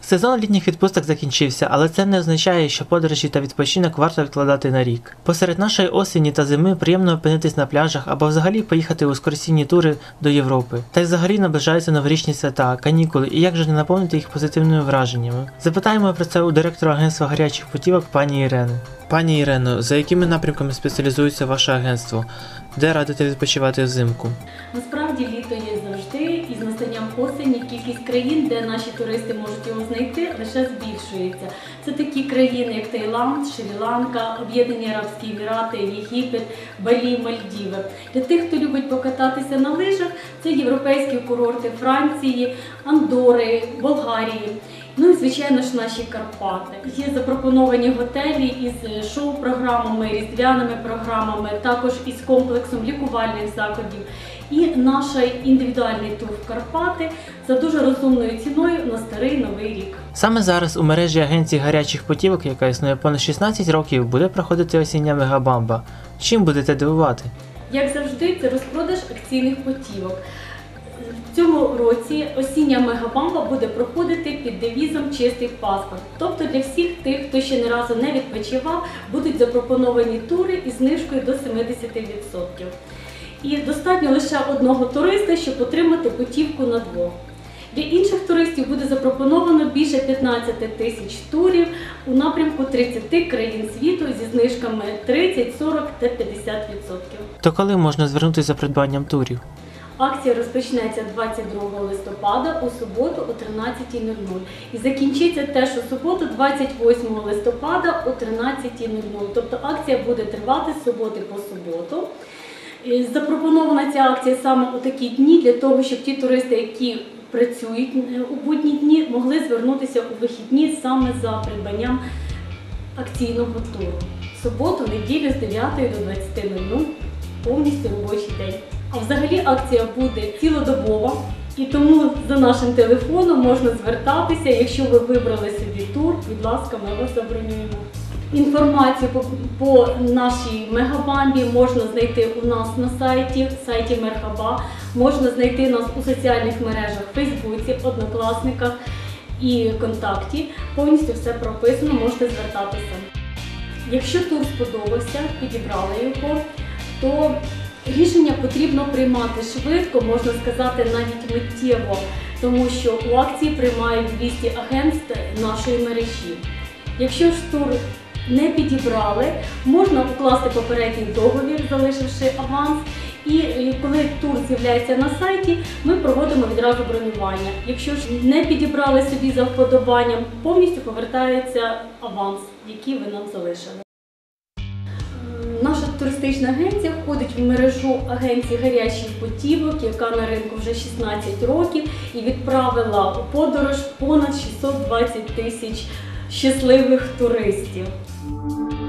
Сезон літніх відпусток закінчився, але це не означає, що подорожі та відпочинок варто відкладати на рік. Посеред нашої осені та зими приємно опинитись на пляжах або взагалі поїхати у екскурсійні тури до Європи. Та й взагалі наближаються новорічні свята, канікули, і як же не наповнити їх позитивними враженнями? Запитаємо про це у директора агентства гарячих путівок пані Ірени. Пані Ірено, за якими напрямками спеціалізується ваше агентство? Де радите відпочивати взимку? Насправді літо є завжди, і з настанням осені кількість країн, де наші туристи можуть його знайти, лише збільшується. Це такі країни, як Таїланд, Шрі-Ланка, Об'єднані Арабські Емірати, Єгипет, Балі, Мальдіви. Для тих, хто любить покататися на лижах, це європейські курорти Франції, Андори, Болгарії. Ну і, звичайно ж, наші Карпати. Є запропоновані готелі із шоу-програмами, різдвяними програмами, також із комплексом лікувальних заходів. І наш індивідуальний тур в Карпати за дуже розумною ціною на старий новий рік. Саме зараз у мережі агенції гарячих путівок, яка існує понад 16 років, буде проходити осіння мегабамба. Чим будете дивувати? Як завжди, це розпродаж акційних путівок. В цьому році осіння мегабамба буде проходити під девізом «Чистий паспорт». Тобто для всіх тих, хто ще ні разу не відпочивав, будуть запропоновані тури із знижкою до 70%. І достатньо лише одного туриста, щоб отримати путівку на двох. Для інших туристів буде запропоновано більше 15 тисяч турів у напрямку 30 країн світу зі знижками 30, 40 та 50%. То коли можна звернутися за придбанням турів? Акція розпочнеться 22 листопада у суботу о 13:00 і закінчиться теж у суботу 28 листопада о 13:00. Тобто акція буде тривати з суботи по суботу. Запропонована ця акція саме у такі дні для того, щоб ті туристи, які працюють у будні дні, могли звернутися у вихідні саме за придбанням акційного туру. В суботу, неділю з 9 до 20:00 повністю робочий день. А взагалі акція буде цілодобова, і тому за нашим телефоном можна звертатися, якщо ви вибрали собі тур, будь ласка, ми вас забронюємо. Інформацію по нашій мегабамбі можна знайти у нас на сайті Мерхаба, можна знайти нас у соціальних мережах Фейсбуці, Однокласниках і Контакті. Повністю все прописано, можете звертатися. Якщо тур сподобався, підібрали його, то рішення потрібно приймати швидко, можна сказати, навіть миттєво, тому що у акції приймають 200 агентств нашої мережі. Якщо ж тур не підібрали, можна укласти попередній договір, залишивши аванс, і коли тур з'являється на сайті, ми проводимо відразу бронювання. Якщо ж не підібрали собі за вподобанням, повністю повертається аванс, який ви нам залишили. Наша туристична агенція входить в мережу агенцій гарячих путівок, яка на ринку вже 16 років і відправила у подорож понад 620 тисяч щасливих туристів.